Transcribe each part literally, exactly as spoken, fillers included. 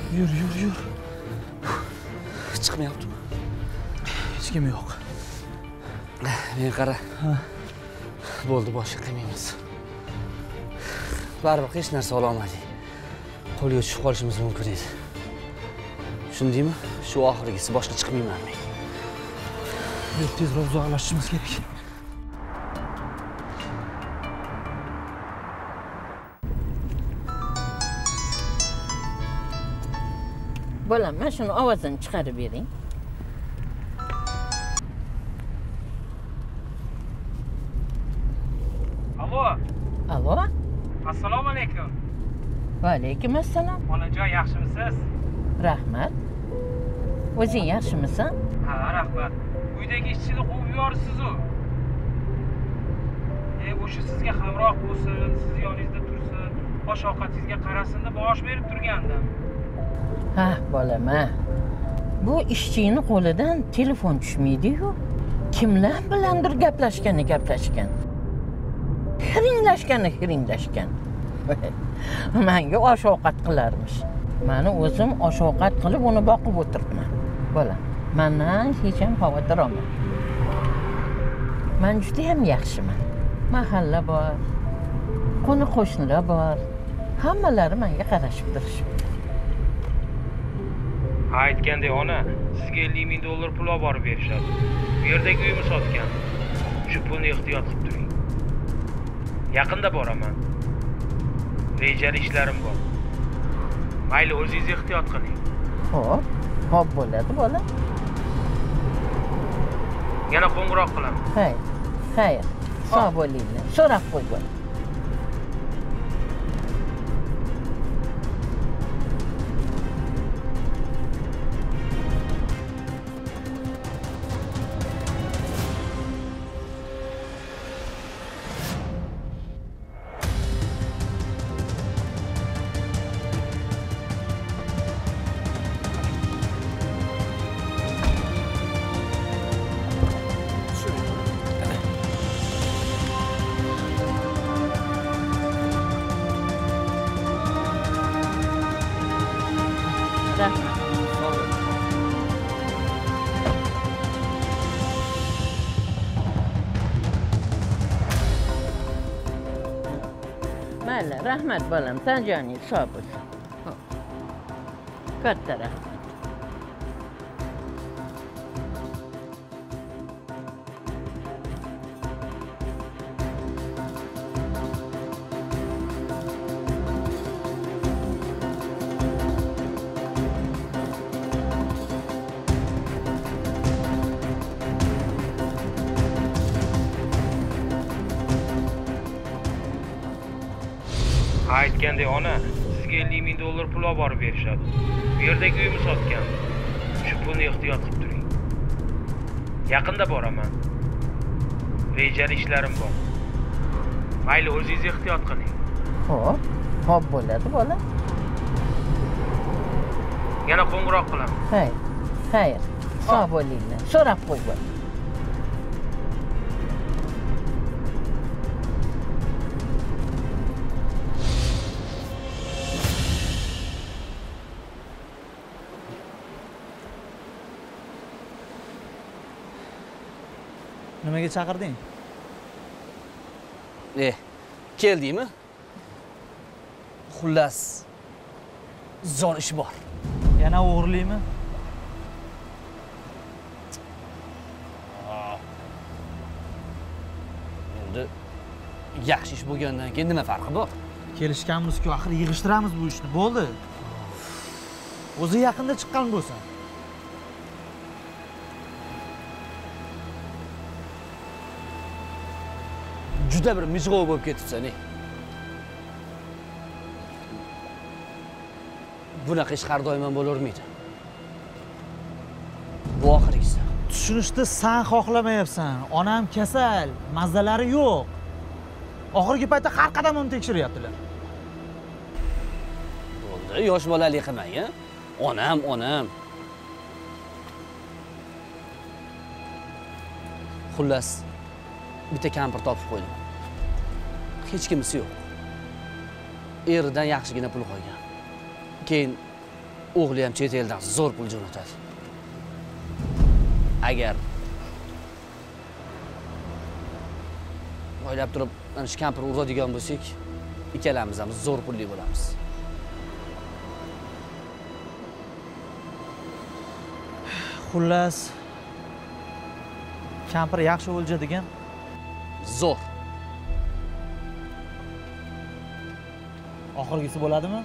Yur, yur, yur. Chiqmayaptimi? Hech kim yo'q. Men qara. Bo'ldi, boshqa qilmaymiz. Baribir hech narsa ola olmadik. Qo'lga tushib qolishimiz mumkin edi. Tushundingmi? Shu oxirgisi, boshqa chiqmayman men. Tezroq uzoqlashishimiz kerak. Bolam, mana shuni ovozini chiqarib bering. Alo. Alo. Assalomu alaykum. Va alaykum assalom. Onajon, yaxshimisiz? Rahmat. O'zing yaxshimisan? Ha, rahmat. Uydagi ishchini quvib yuborsiz-ku. E, o'sha sizga hamroh bo'lsin, siz yoningizda tursin, osh-ovqatingizga qarasin deb maosh berib turgandim. Ha, bolam, ha. Bu ishchini qo'lidan telefon tushmaydi-yu. Kimlar bilandir gaplashgani gaplashgan. Hiringlashgani hiringlashgan. Menga osh-ovqat qilarmish. Meni o'zim osh-ovqat qilib uni boqib o'tiribman. Bolam, mendan hech ham xavotir olma. Men juda ham yaxshiman. Mahalla bor, qo'ni-qo'shnilar bor. Hammalari menga qarashib turishibdi. Aytgandek, ona, sizga ellik ming dollar pul olib borib berishadi. Bu yerdagi uyimni sotgan. Shu pulni ehtiyot qilib turing. Yaqinda boraman. Rejali ishlarim bor. Mayli, o'zingiz ehtiyot qiling. Xo'p, xo'p bo'ladi, bolam. Yana qo'ng'iroq qilaman. Hayr, hayr. Sog' bo'linglar. So'rab qo'ygan. Mayli, rahmat bolam, sen joningiz sog' bo'lsin. Katta rahmat. Aytgandek, ona, sizga ellik ming dollar pul olib borib berishadi. Bu yerdagi uyimni sotgan. Shu pulni ehtiyot qilib turing. Yaqinda boraman. Rejali ishlarim bor. Mayli, o'zingiz ehtiyot qiling. Xo'p, xo'p bo'ladi, bolam. Yana qo'ng'iroq qilaman. Hayr, hayr. Sog' bo'linglar. So'rab qo'ygan. Nimaga chaqirding? E, keldingmi? Xullas, zo'r ish bor. Yana o'g'irlikmi? Endi yaxshi ish bo'lgandan keyin nima farqi bor? Kelishganmiz-ku, axir yig'ishtiramiz bu ishni. Bo'ldi. O'zi yaqinda chiqqan bo'lsan. Juda bir mijg'ov bo'lib ketibsan, ey. Bunaqa ish har doim ham bo'lavermaydi. Bu oxirgisi. Tushunishni sen xohlamayapsan. Onam kasal, mazzalari yo'q. Oxirgi paytda har qadam uni tekshiryaptilar. Bo'ldi, yosh bolalik qilmang, a? Onam, onam. Xullas, bitta kampir topib qo'ydim. Hech kimisi yo'q. Eridan yaxshigina pul qo'ygan. Keyin o'g'li ham chet eldan zo'r pul jo'natadi. Agar o'ylab turib, mana shu kampir uradigan bo'lsak, ikkalamiz ham zo'r pulli bo'lamiz. Xullas, kampir yaxshi o'ljadigan. Zo'r. Oxirgisi bo'ladimi?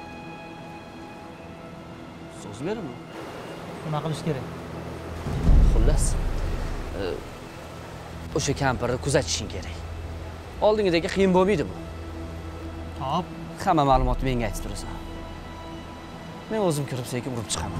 So'z beraman. Nima qilish kerak? Xullas, o'sha kampirni kuzatishing kerak. Oldingidagi qiyin bo'lmaydi bu. Hop, Hamma ma'lumotni menga aytib turasan. Men o'zim kirib sekin urib chiqaman.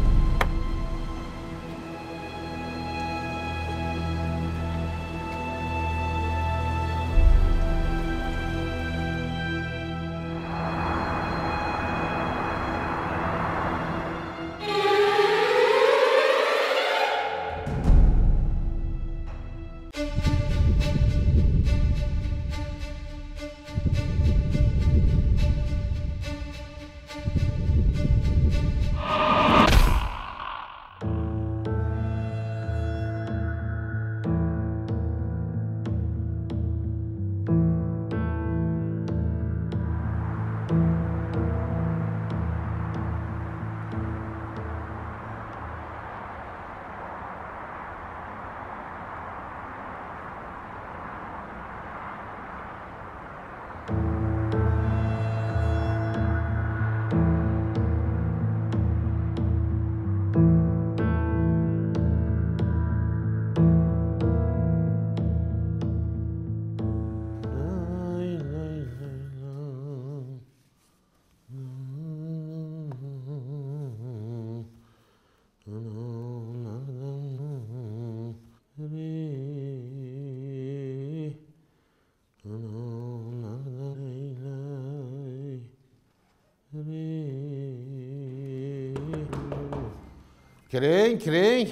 Kiring, kiring.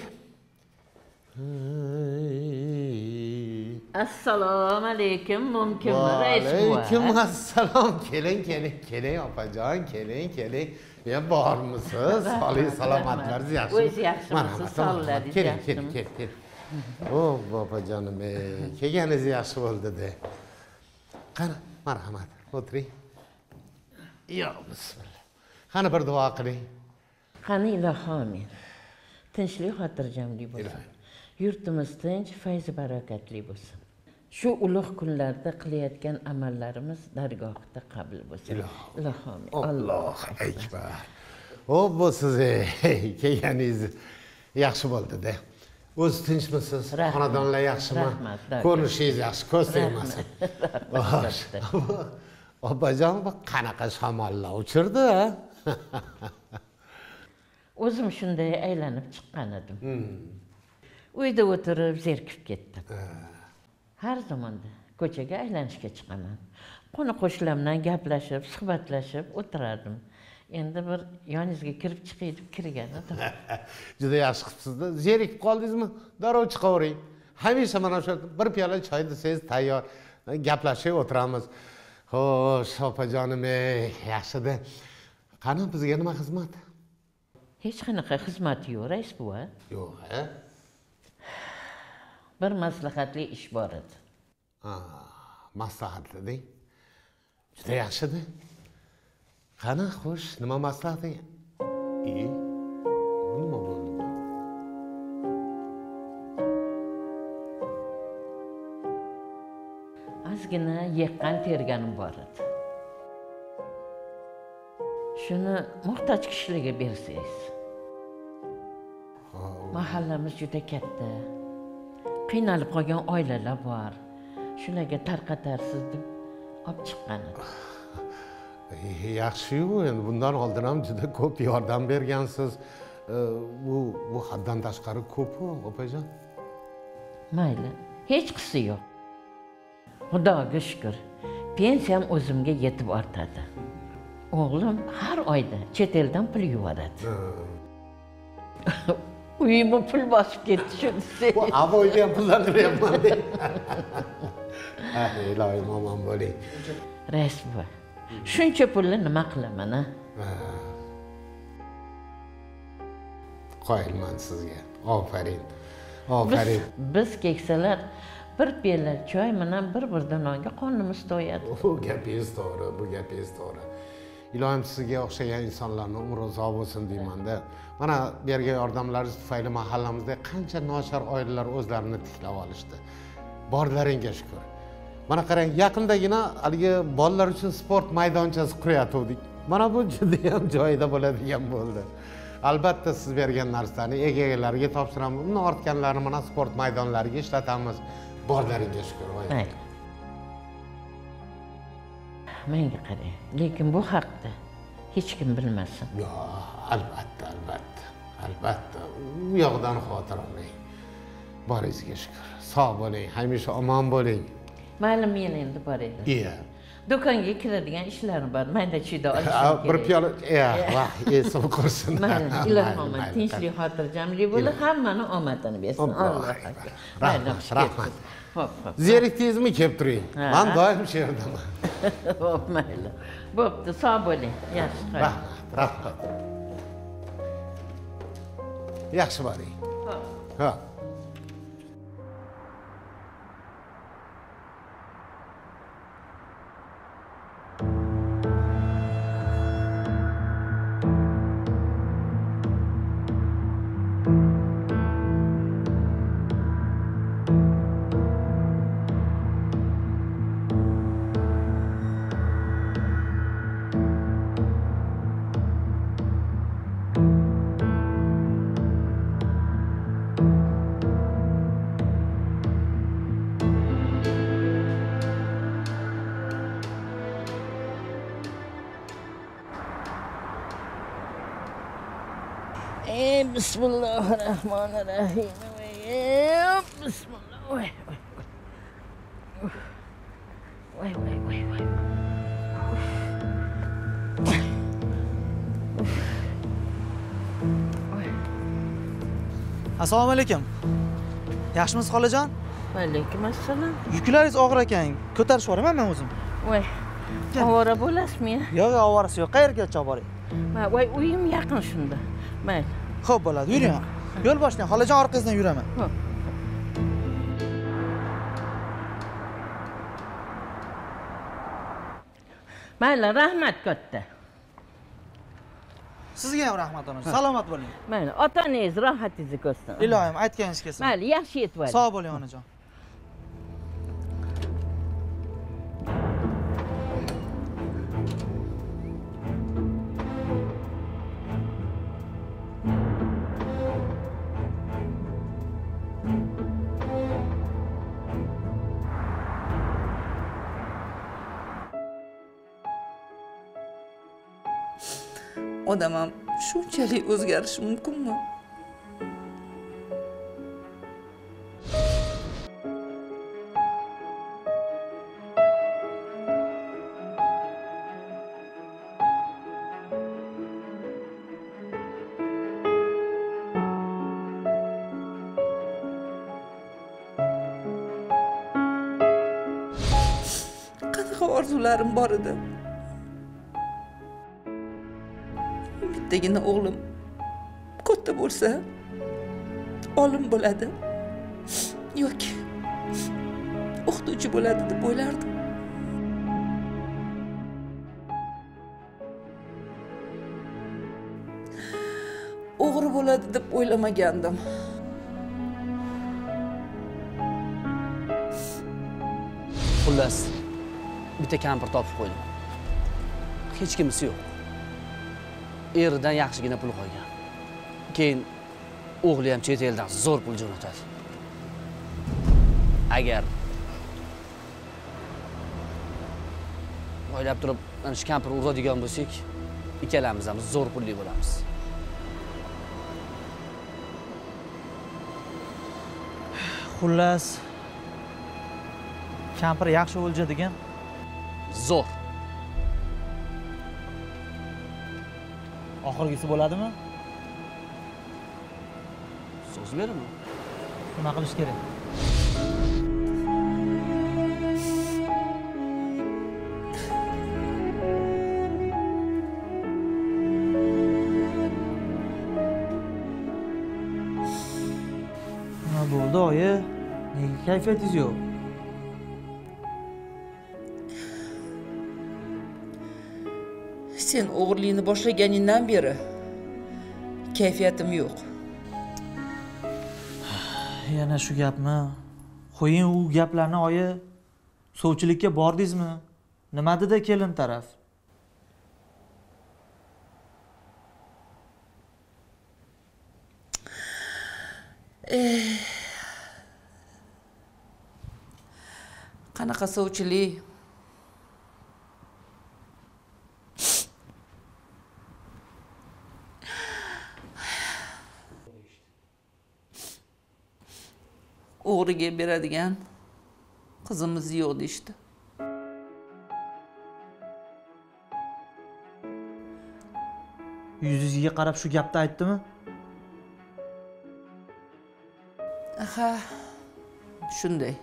Assalomu alaykum, mumkinmi rais buva? Alaykum assalom. Keling, keling, keling opajon, keling, keling. Men bormisiz? Sog'lik, salomatlaringiz yaxshimi? O'zingiz yaxshimisiz? Sog'liklaringiz Keling, yaxshimi? keling, keling. Oh, opajonim, kelganingiz yaxshi bo'ldi-da. Qani, marhamat, o'tiring. Yo, bismillah. Qani bir duo qiling. Qani ilohim. Tinchlik, xotirjamlik bo'lsin. Yurtimiz tinch, fayz barakatli bo'lsin. Shu ulug' kunlarda qilayotgan amallarimiz dargohida qabul bo'lsin. Ilohim. Alloh akbar. O bu siz kelganingiz yaxshi bo'ldi-da. O'z tinchmisiz? Xonadonlar yaxshimi? Rahmat. Ko'rinishingiz yaxshi, ko'z tegmasin. Opajon, bu qanaqa shamollar uchirdi? O'zim shunday aylanib chiqqan edim. Uyda o'tirib zerikib ketdim. Har zamonda ko'chaga aylanishga chiqaman. Qo'ni-qo'shnilar bilan gaplashib, suhbatlashib o'tirardim. Endi bir yoningizga kirib chiqay deb kirgan edim. Juda yaxshi qilibsiz-da. Zerikib qoldingizmi? Darrov chiqavering. Hamisha mana shu bir piyola choy desangiz tayyor. Gaplashib o'tiramiz. Xo'sh, opajonim, yaxshi-da. Qani bizga nima xizmat? Hech qanaqa xizmat yo'q, rais buva. Yo'q, ha? Bir maslahatli ish bor edi. Ha, maslahatli deng. Juda yaxshi-da. Qani, xo'sh, nima maslahating? E, nima bo'ldi? Ozgina yeqqan terganim bor edi. Shuni muhtoj kishilarga bersangiz. Mahallamiz juda katta. Qiynalib qolgan oilalar bor. Shularga tarqatarsiz deb olib chiqqan edim. Yaxshi-yu, endi bundan oldin ham juda ko'p yordam bergansiz. Bu bu haddan tashqari ko'p-ku, opajon. Mayli, hech qisi yo'q. Xudoga shukr, pensiyam o'zimga yetib ortadi. O'g'lim har oyda chet eldan pul yuboradi. Uyimni pul bosib ketdi shu desangiz. Bu avoyga ham pullar qilyapman deb. Ha, ilohim omon bo'ling. Rais buva, shuncha pulni nima qilaman, a? Qoyilman sizga. Ofarin. Ofarin. Biz keksalar bir piyola choy bilan bir-bir nonga qornimiz to'yadi. Bu gapingiz to'g'ri, bu gapingiz to'g'ri. Ilohim sizga o'xshagan insonlarning umri uzoq bo'lsin deyman-da. Mana bergan yordamlaringiz tufayli mahallamizda qancha nochor oilalar o'zlarini tiklab olishdi. Borlaringga shukr. Mana qarang, yaqindagina haligi bolalar uchun sport maydonchasi quryaptik. Mana bu juda ham joyida bo'ladigan bo'ldi. Albatta siz bergan narsani egalariga topshiramiz. Uni ortganlarini mana sport maydonlariga ishlatamiz. Borlaringga shukr. Mayli. Menga qarang, lekin bu haqda hech kim bilmasin. Yo, albatta, albatta. Albatta, u yoqdan xavotir olmang. Boringizga shukr. Sog' bo'ling, hamisha omon bo'ling. Mayli, men endi bor edim. Iya. Do'konga kiradigan ishlarim bor. Mayda chuyda olishim kerak. Bir piyola, ya, vah, esim qursin. Mayli, ilohim, tinchlik, xotirjamlik bo'lib, hammani omadini bersin. Alloh akbar. Rahmat, rahmat. Hop, hop. Zerikdingizmi, kelib turing. Men doim shu yerdaman. Hop, mayli. Bo'pti, sog' bo'ling. Yaxshi, rahmat, rahmat. Yaxshi boring. Ha. Bismillahirrahmanirrahim. Bismillah. Vay vay vay. Vay vay vay vay. Assalomu alaykum. Yaxshimisiz xolajon? Va alaykum assalom. Yuklaringiz og'ir ekan. Ko'tarib yuboraman men o'zim. Voy. Ovora bo'lasizmi? Yo'q, ovorasi yo'q. Qayerga olib boring? Ma, voy, uyim yaqin shunda. Mayli. Xo'p bo'ladi, yuring. Yo'l boshlang, xolajon orqangizdan yuraman. Xo'p. Mayli, rahmat katta. Sizga ham rahmat onajon. Salomat bo'ling. Mayli, otangiz rohatingizni ko'rsin. Ilohim, aytganingiz kelsin. Mayli, yaxshi yetib oling. Sog' bo'ling onajon. Odam ham shunchalik o'zgarishi mumkinmi? Qanaqa orzularim bor edi. Bittagina o'g'lim katta bo'lsa, olim bo'ladi yoki o'qituvchi bo'ladi deb o'ylardim. O'g'ri bo'ladi deb o'ylamagandim. Xullas, bitta kampir topib qo'ydim. Hech kimisi yo'q. Eridan yaxshigina pul qo'ygan. Keyin o'g'li ham chet eldan zo'r pul jo'natadi. Agar o'ylab turib, mana shu kampir uradigan bo'lsak, ikkalamiz ham zo'r pulli bo'lamiz. Xullas, kampir yaxshi o'ljadigan. Zo'r. Oxirgisi bo'ladimi? So'z beraman. Nima qilish kerak? Bo'ldi oyi, nega kayfiyatingiz yo'q? Sen o'g'irlikni boshlaganingdan beri kayfiyatim yo'q. Yana shu gapmi? Qo'ying u gaplarni oyi. Sovchilikka bordingizmi? Nima dedi kelin taraf? Eh. Qanaqa sovchilik? O'g'riga beradigan qizimiz yo'q deyishdi. Yuzingizga qarab shu gapni aytdimi? Ha, shunday.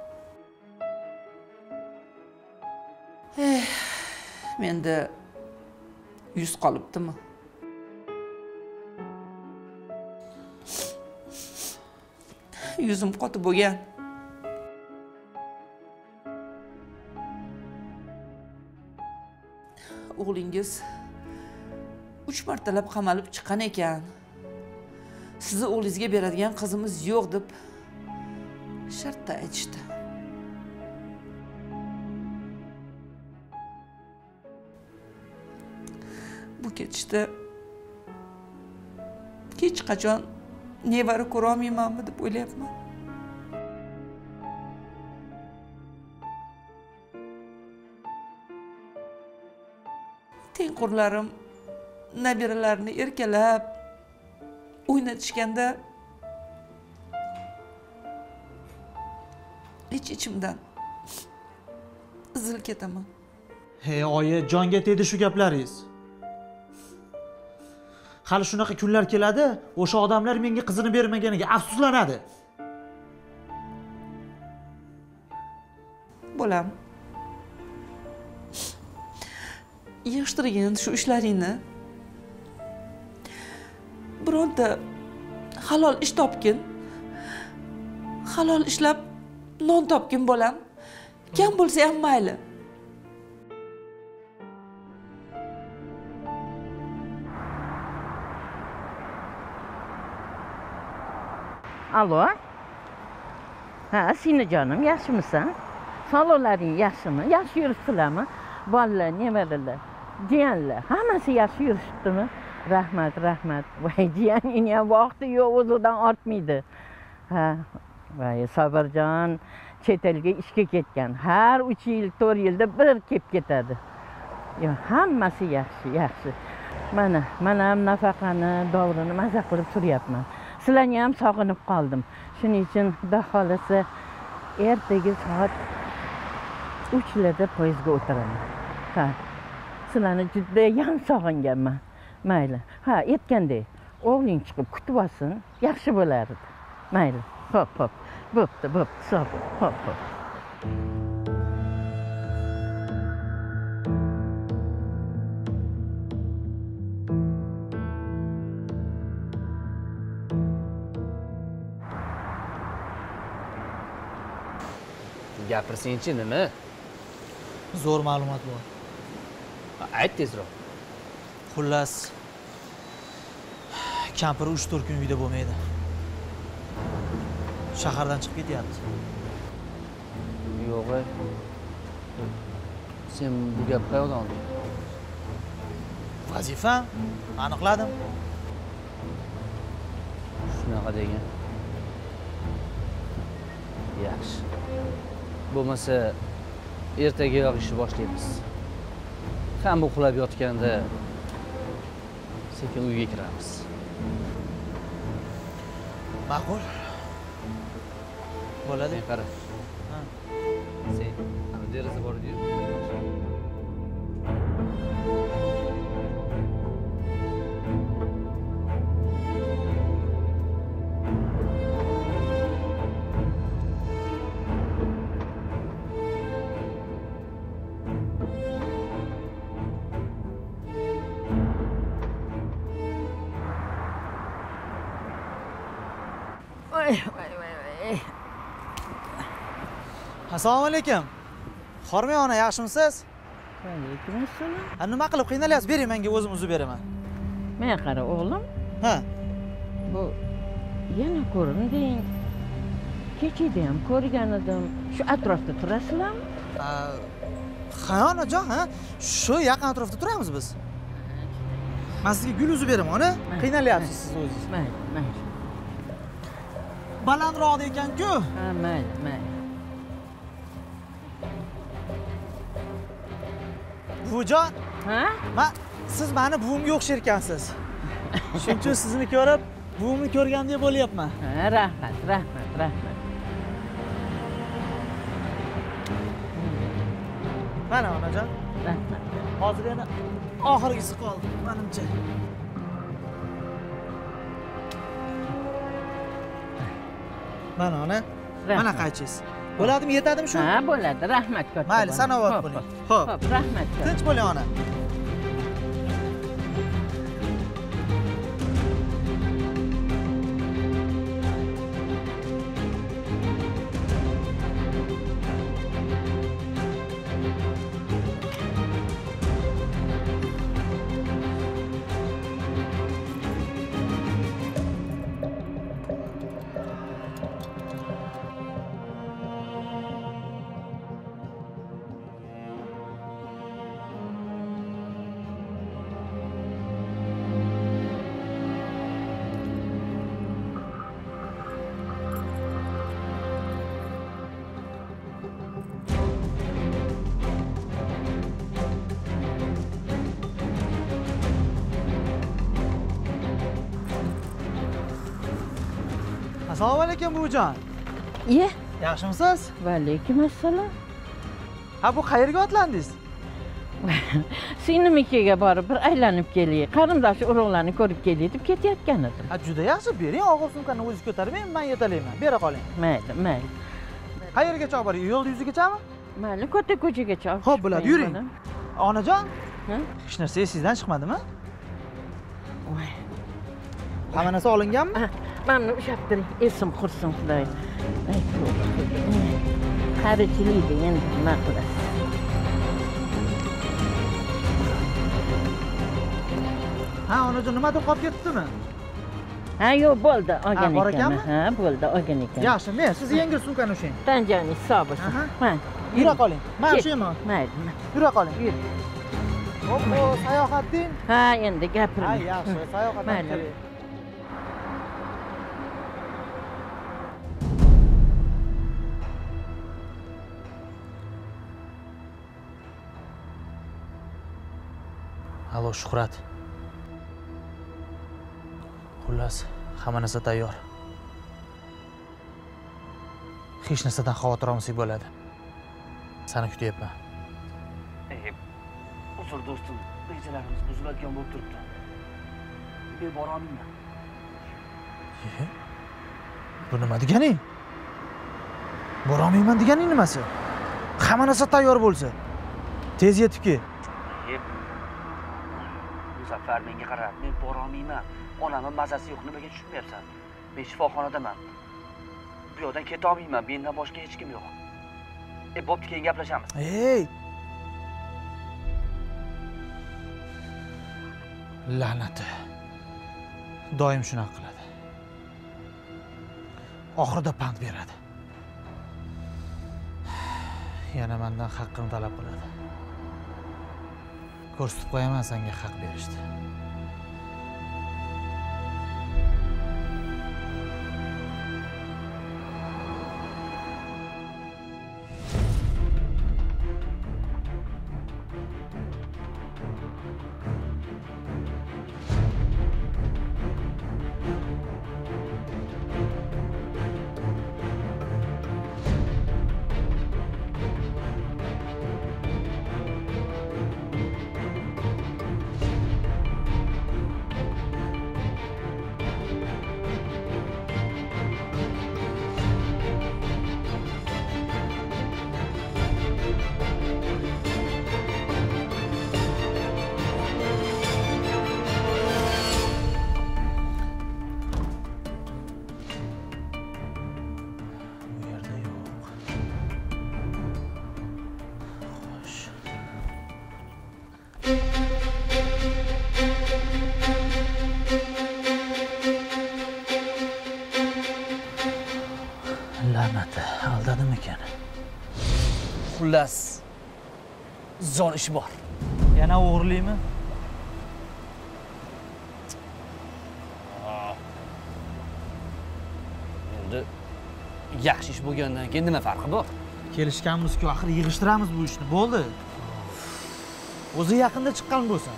Eh, menda yuz qolibdimi? Yuzim qotib bo'lgan. O'g'lingiz uch martalab qamalib chiqqan ekan. Sizni o'g'lingizga beradigan qizimiz yo'q deb shartda aytishdi. Bu ketishda hech qachon nevara ko'ra olmaymanmi deb o'ylayapman. Tengqurlarim nabiralarini erkalab o'ynatishganda ich ichimdan izil ketaman. Hey oyi, jonga tegdi shu gaplaringiz. Hali shunaqa kunlar keladi, o'sha odamlar menga qizini bermaganiga afsuslanadi. Bolam, yig'ishtirgin shu ishlaringni. Bironta halol ish topgin. Halol ishlab non topgin bolam. Kam bo'lsa ham mayli. Alo? Ha, sinajonim, yaxshimisan? Sog'liqlaring yaxshimi? Yaxshi yuribsizlarmi? Bolalar, nevaralar, jiyanlar, hammasi yaxshi yurishibdimi? Rahmat, rahmat. Voy, jiyaning ham vaqti yo'q, o'zidan ortmaydi. Ha, voy, Sobirjon chet elga ishga ketgan. Har uch yil, to'rt yilda bir kelib ketadi. Yo, hammasi yaxshi, yaxshi. Mana, mana ham nafaqani, dovrini maza qilib turyapman. Sizlarni ham sog'inib qoldim. Shuning uchun xudo xolasa ertaga soat uchlarda poyezdga o'tiraman. Ha. Sizlarni juda ham sog'inganman. Mayli. Ha, aytgandek, o'g'ling chiqib kutib olsin, yaxshi bo'lardi. Mayli. Hop, hop. Bo'pti, bo'pti, sog' bo'l. Hop, hop. Gapirsangchi nima? Zo'r ma'lumot bor. Ayt tezroq. Xullas, kampir uch to'rt kun uyda bo'lmaydi. Shahardan chiqib ketyapti. Yo'q. Sen bu gap qayerdan olding? Vazifa aniqladim. Shunaqa degan. Yaxshi. Bo'lmasa ertagayoq ishni boshlaymiz. Hamma uxlab yotganda sekin uyga kiramiz. Ma'qul. Bo'ladi. Sen qara. Ha. Sen ana deraza bor edi. Voy, voy, voy, voy. Assalomu alaykum. Xormay ona, yaxshimisiz? Alaykum assalom. Ha, nima qilib qiynalyapsiz? Bering menga, o'zim uzib beraman. Menga qara o'g'lim. Ha. Bu yana ko'rinding. Kechida ham ko'rgan edim. Shu atrofda turasizlarmi? Ha, onajon, ha? Shu yaqin atrofda turamiz biz. Men sizga gul uzib beraman, ona. Qiynalyapsiz siz o'zingiz. Mayli, mayli. Balandroq ekan-ku. Ha, mayli, mayli. Buvijon, Ha? ma siz meni buvimga o'xshar ekansiz. Shuning uchun sizni ko'rib, buvimni ko'rgandek bo'lyapman. Ha, rahmat, rahmat, rahmat. Mana onajon, Rahmat. hozir yana oxirgisi qoldi, menimcha. Mana ona, mana qaychingiz. Bo'ladimi, yetadimi shu? Ha, bo'ladi. Rahmat katta. Mayli, sanoat bo'ling. Xo'p. Xo'p, rahmat. Tinch bo'ling ona. Assalomu alaykum buvijon. Iye, Yaxshimisiz? va alaykum assalom. Ha, bu qayerga otlandingiz? Singlimikiga borib bir aylanib kelay. Qarindosh urug'larni ko'rib kelay deb ketayotgan edim. Ha, juda yaxshi, bering, og'ir sumkani o'zingiz ko'tarmang, men yetalayman. Bera qoling. Mayli, mayli. Qayergacha olib boring? Yo'l yuzigachami? Mayli, katta ko'chagacha olib Xo'p, bo'ladi, chiqmang yuring. bolam. Onajon, Ha? hech narsa esingizdan chiqmadimi? Voy. Hamma narsa olinganmi? Ah, Mani ushlab turing, esim qursin xudoy. Ay, qarichilikda endi nima qilasiz? Ha, onajon, nimadir qolib ketdimi? Ha, yo'q, bo'ldi, olgan bor ekanman. ekanmi? Ha, bo'ldi, olgan ekan. Yaxshi, men siz yengil sumkani ushlang. Tanjangiz sog' bo'lsin. Aha. Mayli. Yura qoling. Men Ket. ushlayman. Mayli, mayli. Yura qoling. Yur. Hop, bu sayohat deng. Ha, endi gapiring. Ha, yaxshi, sayohat ham Mayli. kerak. Alo, Shuhrat. Xullas, hamma narsa tayyor. Hech narsadan xavotir olmasak bo'ladi. Seni kutyapman. Ey, uzr do'stim, rejalarimiz buziladigan bo'lib turibdi. Men bora olmayman. E? Bu nima deganing? Bora olmayman deganing nimasi? Hamma narsa tayyor bo'lsa, tez yetib kel. Muzaffar menga qara, men bora olmayman. Onamning mazasi yo'q, nimaga tushunmayapsan? Men shifoxonadaman. Bu yoqdan keta olmayman, mendan boshqa hech kim yo'q. E, bo'pti, keyin gaplashamiz. Ey! La'nati. Doim shunaqa qiladi. Oxirida pand beradi. Yana mendan haqqini talab qiladi. Ko'rsatib qo'yaman senga haq berishdi. Xullas, zo'r ish bor. Yana o'g'irlikmi? Endi yaxshi ish bo'lgandan keyin nima farqi bor? Kelishganmiz-ku, axir yig'ishtiramiz bu ishni. Bo'ldi. O'zi yaqinda chiqqan bo'lsin.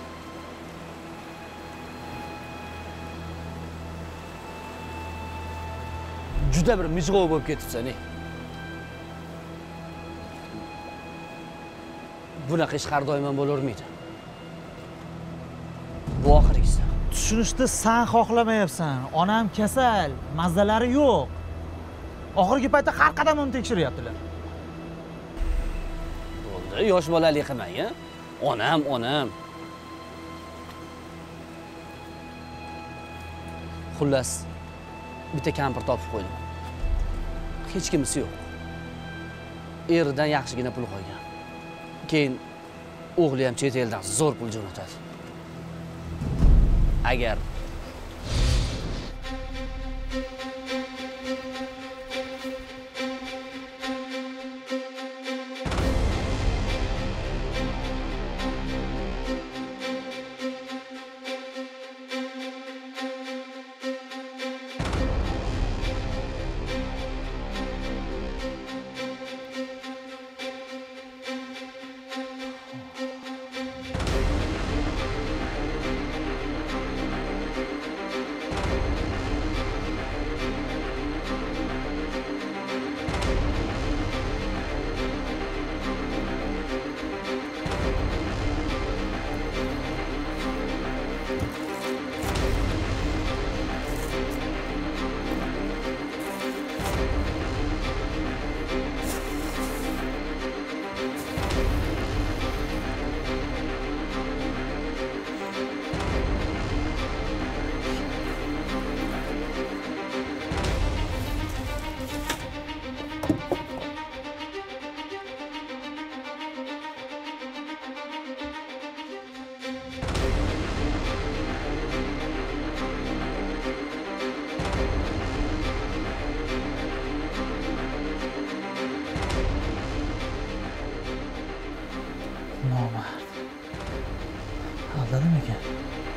Juda bir mijg'ov bo'lib ketibsan, ey. Bunaqa ish har doim ham bo'lavermaydi. Bu oxirgisi. Tushunishni sen xohlamayapsan. Onam kasal, mazalari yo'q. Oxirgi paytda har qadam uni tekshiryaptilar. Bo'ldi, yosh bolalik qilmang, a? Onam, onam. Xullas, bitta kampir topib qo'ydim. Hech kimisi yo'q. Eridan yaxshigina pul qo'ygan. Keyin o'g'li ham chet eldan zo'r pul jo'natadi. Agar nomard. Aldadimi ekan?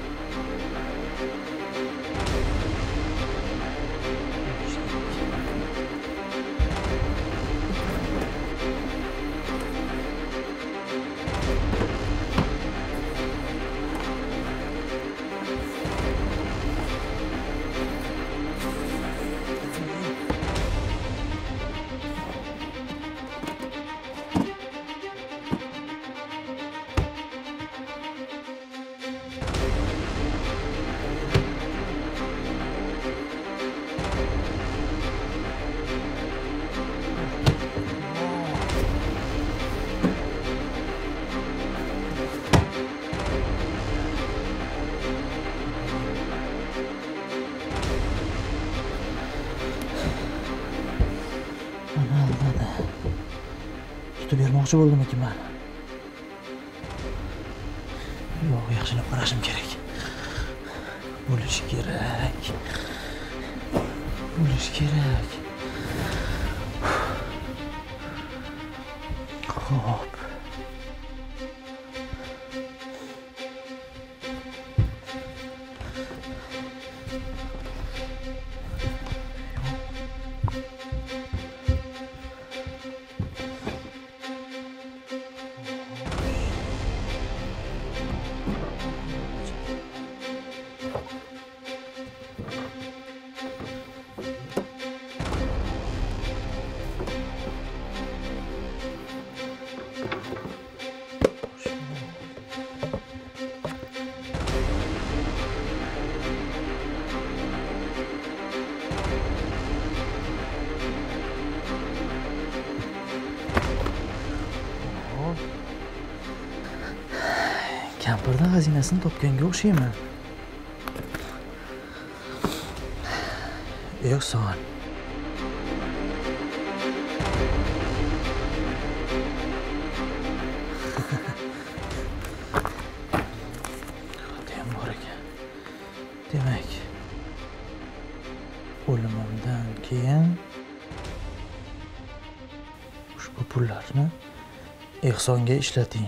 Tutib bermoqchi bo'ldimikin men? Yo'q, yaxshilab qarashim kerak. Bo'lishi kerak. Bo'lishi kerak. Xo'p. Kampirdan xazinasini topganga o'xshayman. Yo'q, son. Xotiyam bor ekan. Demak, o'limimdan keyin ushbu pullarni ehsonga ishlating.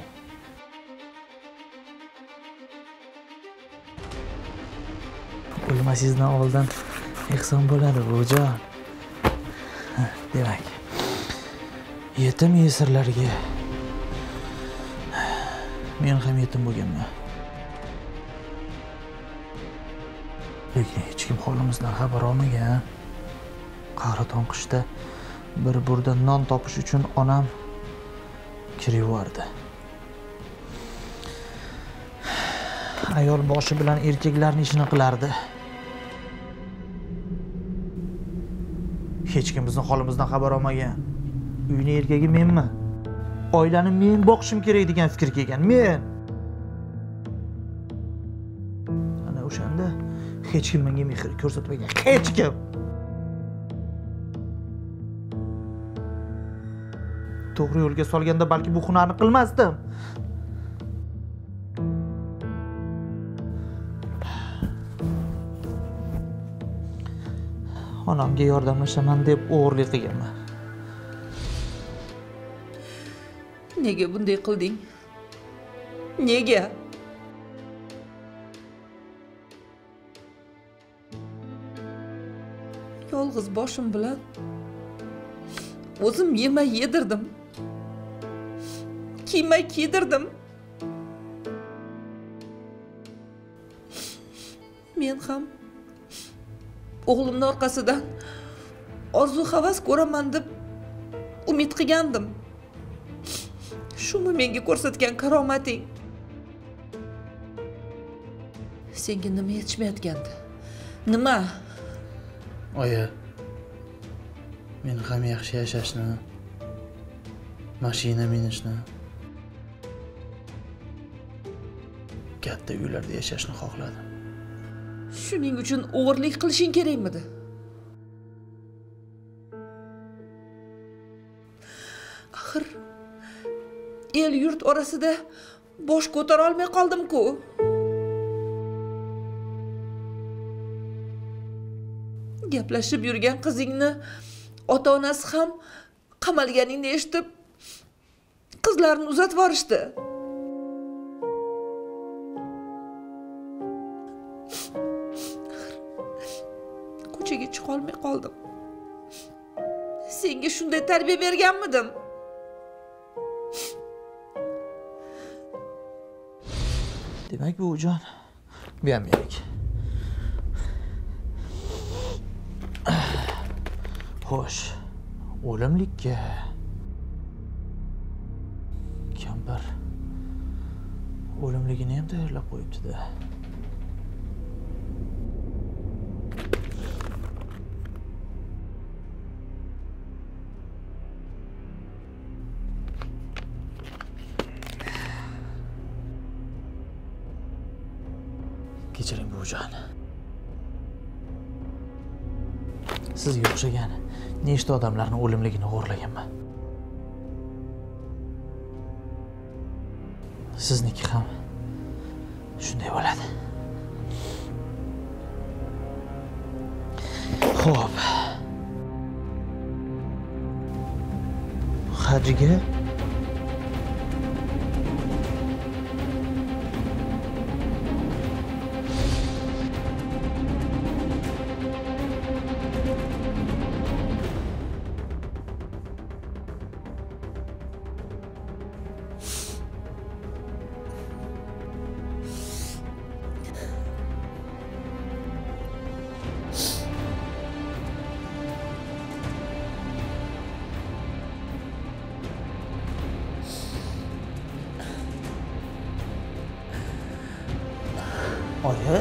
O'lmasingizdan oldin ehson bo'ladi bujon. Demak, yetim yesirlarga men ham yetim bo'lganman. Lekin hech kim holimizdan xabar olmagan. Qahraton qishda bir burda non topish uchun onam kiraverdi. Ayol boshi bilan erkaklarning ishini qilardi. Hech kim bizning holimizdan xabar olmagan. Uyning erkagi menman. Oilani men boqishim kerak degan fikr kelgan. Men. Ana o'shanda hech kim menga mehr ko'rsatmagan. Hech kim. To'g'ri yo'lga solganda balki bu hunarni qilmasdim. Onamga yordamlashaman deb o'g'irlik qilganman. Nega bunday qilding? Nega? Yolg'iz boshim bilan o'zim yemay yedirdim. Kiymay kiydirdim. Men ham o'g'limning orqasidan orzu havas ko'raman deb umid qilgandim. Shumi menga ko'rsatgan karomating? Senga nima yetishmayotgandi? Nima? Oyi, men ham yaxshi yashashni, mashina minishni, katta uylarda yashashni xohladim. Shuning uchun o'g'irlik qilishing kerakmidi? Axir el yurt orasida bosh ko'tara olmay qoldim-ku. Gaplashib yurgan qizingni ota-onasi ham qamalganingni eshitib qizlarni uzatib yuborishdi. Ko'chaga chiqa olmay qoldim. Senga shunday tarbiya berganmidim? Demak, bu jon bu ham menik. Xo'sh, o'limlikka kampir o'limligini ham tayyorlab qo'yibdi-da. Kechiring bujon. Sizga o'xshagan nechta odamlarning o'limligini o'g'irlaganman. Sizniki ham shunday bo'ladi. Xo'p. Hajga Oyi.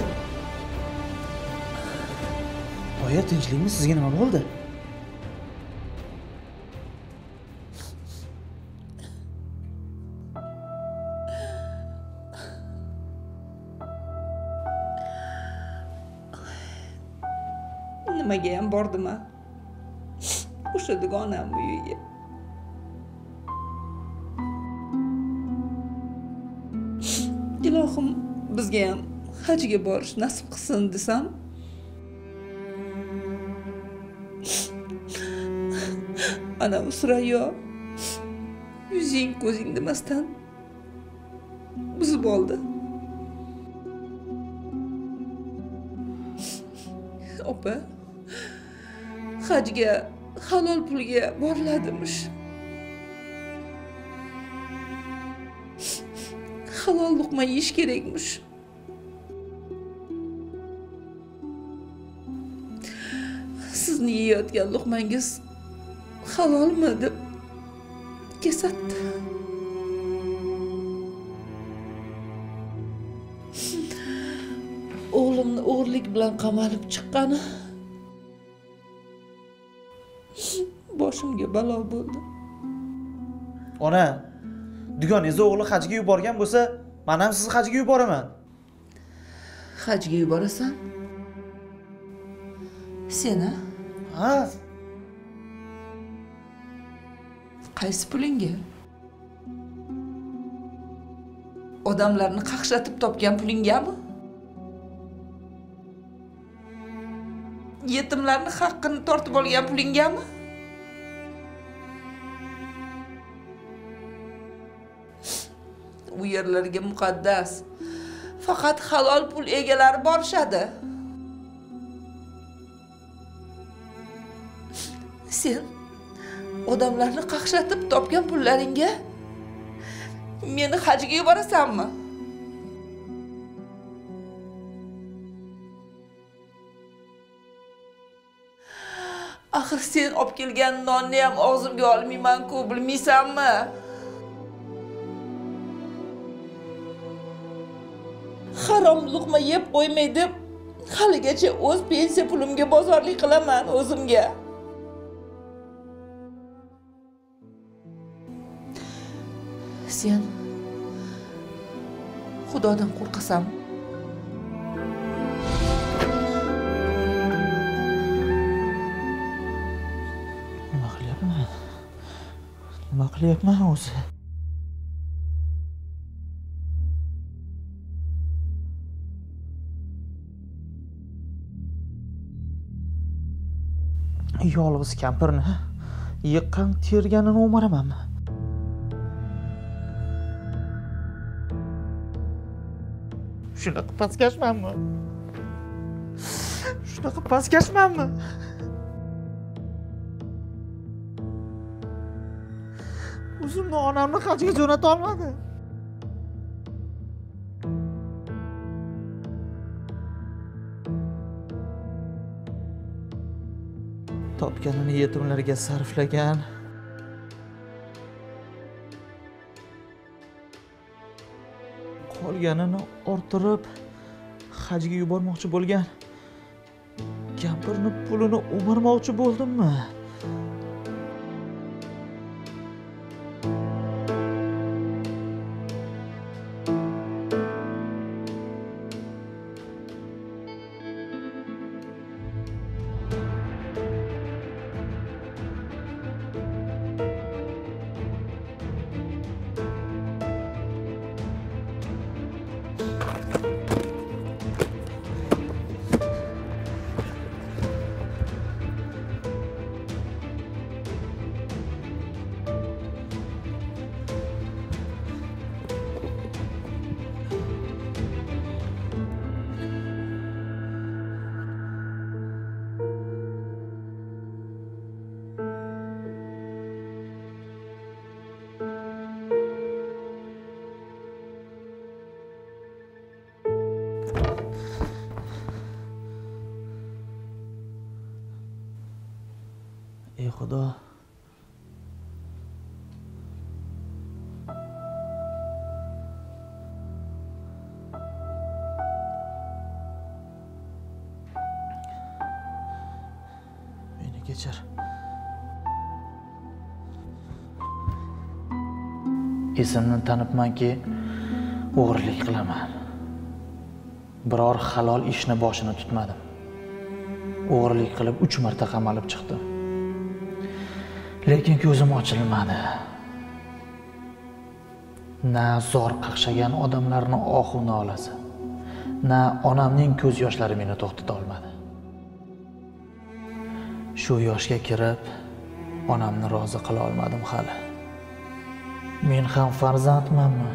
Oyi, tinchlikmi? Sizga nima bo'ldi? Nimaga ham bordim-a? O'sha dugonam uyiga. Ilohim bizga ham hajga borish nasib qilsin desam, ana Usrayo yuzing ko'zing demasdan buzib oldi. Opa, hajga halol pulga boriladimish. Halol luqma yeyish kerakmish. Sizni yeyotgan luqmangiz halolmi deb kesatdi. O'g'limni o'g'irlik bilan qamalib chiqqani boshimga balo bo'ldi. Ona, dugoningizni o'g'li hajga yuborgan bo'lsa, men ham sizni hajga yuboraman. Hajga yuborasan? Seni? Ha? Qaysi pulingga? Odamlarni qaqshatib topgan pulingami? Yetimlarning haqqini tortib olgan pulingami? U yerlarga muqaddas faqat halol pul egalari borishadi. Sen odamlarni qaqshatib topgan pullaringga meni hajga yuborasanmi? Axir sen olib kelgan nonni ham og'zimga olmayman-ku, bilmaysanmi? Harom luqma yeb qo'ymay deb haligacha o'z pensiya pulimga bozorlik qilaman o'zimga. Sen Xudodan qo'rqasan. Nima qilyapman? Nima qilyapman o'zi? Yolg'iz kampirni yiqqan terganini o'maramanmi? Shunaqa pastkashmanmi? Shunaqa pastkashmanmi? O'zimni onamni hajga jo'nata olmadi. Topganini yetimlarga sarflagan. Qolganini orttirib hajga yubormoqchi bo'lgan kampirni pulini o'marmoqchi bo'ldimmi? Ey Xudo, meni kechir. Esimni tanibmanki, o'g'irlik qilaman. Biror halol ishni boshini tutmadim. O'g'irlik qilib uch marta qamalib chiqdim. Lekin ko'zim ochilmadi. Na zor qaqshagan odamlarni ohu nolasi, na onamning ko'z yoshlari meni to'xtata olmadi. Shu yoshga kirib, onamni rozi qila olmadim hali. Men ham farzandmanmi?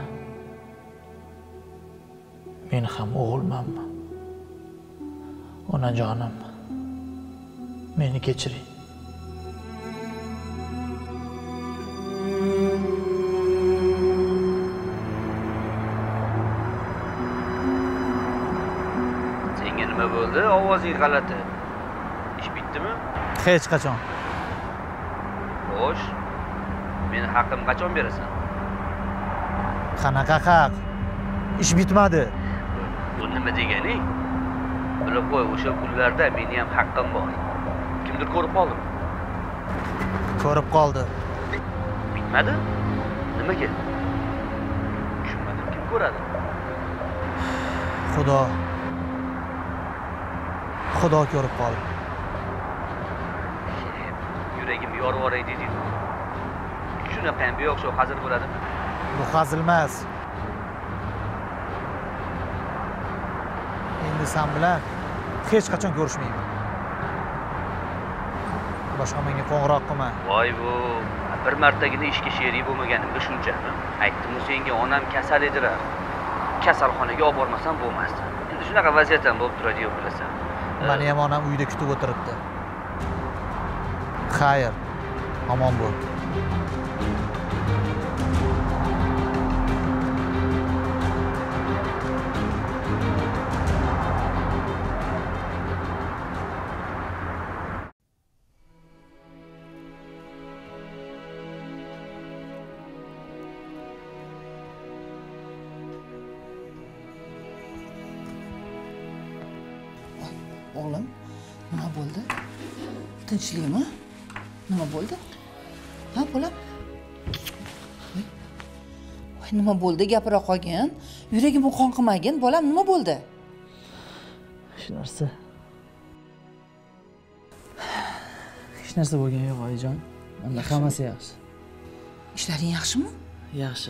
Men ham o'g'ilmanmi? Onajonim, meni kechiring. Senga nima bo'ldi? Ovozing g'alati. Ish bitdimi? Hech qachon. Xo'sh. Meni haqqim qachon berasan? Qanaqa haq? Ish bitmadi. Bu nima deganing? Bilib qo'y, o'sha kunlarda meni ham haqqim bor. Kimdir ko'rib qoldimi? Ko'rib qoldi. Bitmadi? Nimaga? Tushunmadim, kim ko'radi? Xudo. Xudo ko'rib qoldi. Yuragim yorvoray deding. Shunaqa ham beo'xshov hazil bo'ladimi? Bu hazil emas. Endi sen bilan hech qachon ko'rishmayman. Boshqa menga qo'ng'iroq qilma. Voy bu, bir martagina ishga sherik bo'lmaganimga shunchami? Aytdim-ku senga, onam kasal edilar. Kasalxonaga olib bormasam bo'lmasdi. Endi shunaqa vaziyat ham bo'lib turadi-yu, bilasan. Meni ham onam uyda kutib o'tiribdi. Xayr, omon bo'l. Oğlum, nima bo'ldi? Tinchlikmi? Nima bo'ldi? Ha, bolam? Voy. Voy, nima bo'ldi? Gapira qolgin. Yuragim qon qilmagin. Bolam, nima bo'ldi? Hech narsa. Hech narsa bo'lgan yo'q, oyijon. Menda hammasi yaxshi. Ishlaring yaxshimi? Yaxshi.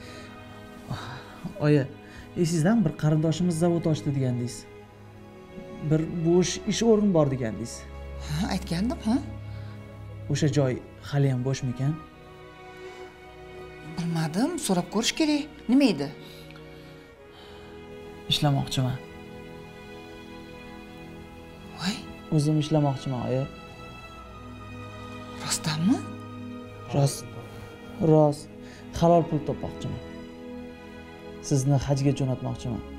Oyi, esingizdan bir qarindoshimiz zavod ochdi degandingiz. Bir bo'sh ish o'rni bor degandingiz. Ha, aytgandim, ha? O'sha joy hali ham bo'shmikan? Bilmadim, so'rab ko'rish kerak. Nima edi? Ishlamoqchiman. Voy, O'zim ishlamoqchiman, oyi. rostdanmi? Rost. Rost. Halol pul topmoqchiman. Sizni hajga jo'natmoqchiman.